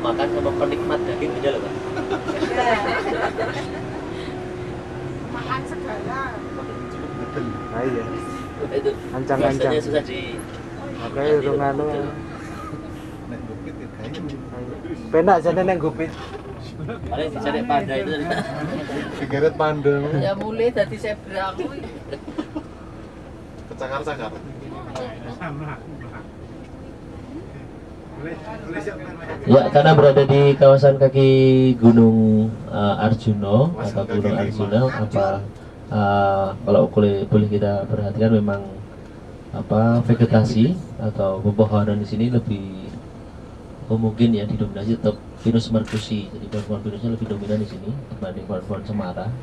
pemakan sama penikmat daging beda loh Pak. Makan segala. Ah iya. Itu Ancang-ancang. biasanya susah di Makanya urung anu. Nek gupit ya kayaknya. Penak jane nang gupit. paling dicari panda itu. Digeret pandang. Ya mulai dari zebra kuwi. Kecakar-cakar. Ya, karena berada di kawasan kaki Gunung Arjuno atau Gunung Arjuna, apa kalau boleh kita perhatikan memang apa vegetasi atau pepohonan di sini lebih mungkin ya didominasi tetap Pinus mercusi, jadi pohon pinusnya lebih dominan di sini dibanding pohon cemara.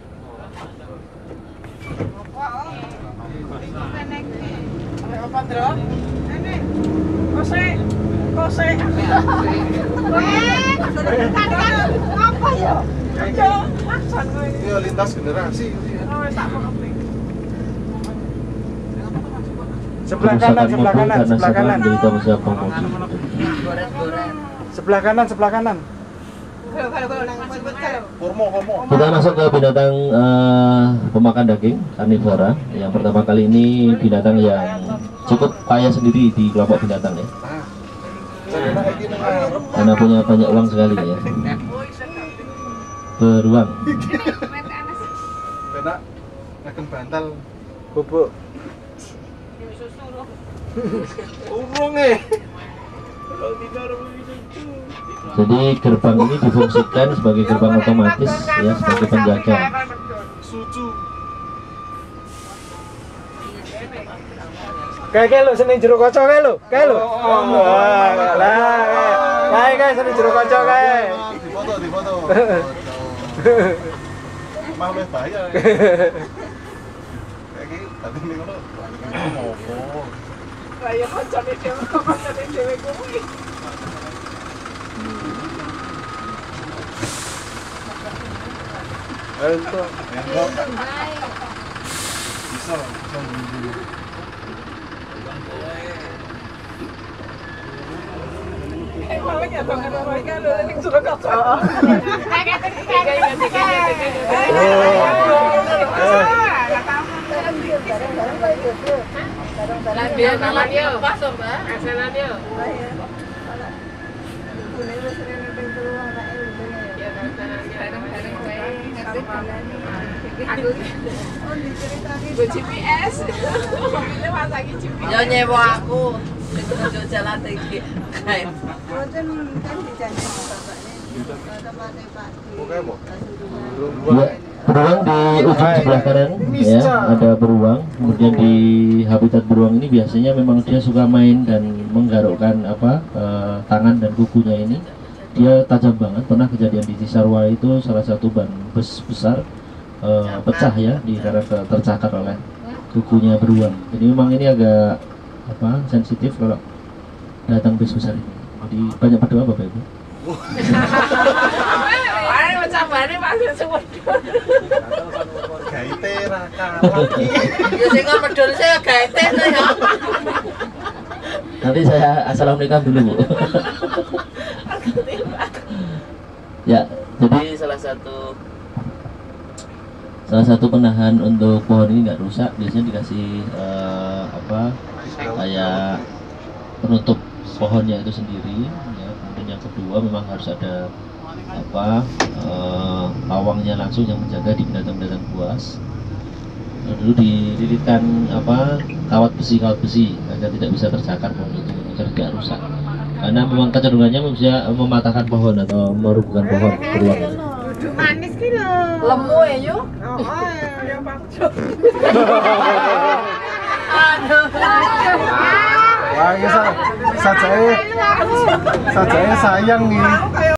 Apa, Bro? Nenek. Kose. Apa ya? Yo, aksan kowe. Iya lintas generasi. Oh, wis tak mengerti. Sebelah kanan, sebelah kanan, sebelah kanan. Dari tanggung pengemudi. Sebelah kanan. Kurmo. Kita masuk ke binatang pemakan daging karnivora. Yang pertama kali ini binatang yang cukup kaya sendiri di kelompok binatang ya. Karena punya banyak uang sekali ya. Beruang. Penak akan bantal. Bubuk. Urung Jadi gerbang ini difungsikan sebagai gerbang otomatis ya, sebagai penjaga. Sucu. Kayak lo seneng jero kaca kae lo. Lah, kae seneng jero kaca kae. Dipoto. Mah luwih bahaya. Kayak iki tadi ning ngono. Ngopo? Kaya kancane dhewe kuwi. Untuk Bisa. Paling ya dong ora iki lho ning Surakarta. Lah dia nalan yo, pas Mbak. Asenan yo. Aku GPS. Mobilnya masang GPS. Ya nyewa aku. Itu jalan tinggi. Kayak Boten kan dijanji bapaknya. Tempatnya Pak. Oke, Bu. Ya, beruang di ujung sebelah kanan ya, ada beruang. Kemudian di habitat beruang ini biasanya memang dia suka main dan menggarukkan tangan dan kukunya ini. Dia tajam banget. Pernah kejadian di Cisarua itu salah satu ban bus besar pecah ya karena tercakar oleh kukunya beruang. Jadi memang ini agak sensitif kalau datang bus besar ini. Jadi banyak berdoa Bapak Ibu. Ayo macam mana masih semua. Gaite ra kalah. Ya sing kon medhol saya gaete ya. Nanti saya assalamualaikum dulu Bu. Ya, jadi salah satu penahan untuk pohon ini nggak rusak biasanya dikasih kayak penutup pohonnya itu sendiri ya. Kemudian yang kedua memang harus ada pawangnya langsung yang menjaga di binatang-binatang buas. Dulu dililitkan kawat besi agar tidak bisa tercakar pohon itu agar tidak rusak. Karena memang kecenderungannya bisa mematahkan pohon atau merubuhkan pohon beruang. Duduk manis ki lho. Lemu ya yo. Oh, ya Pak. Aduh. Wah, sajake sayang nih.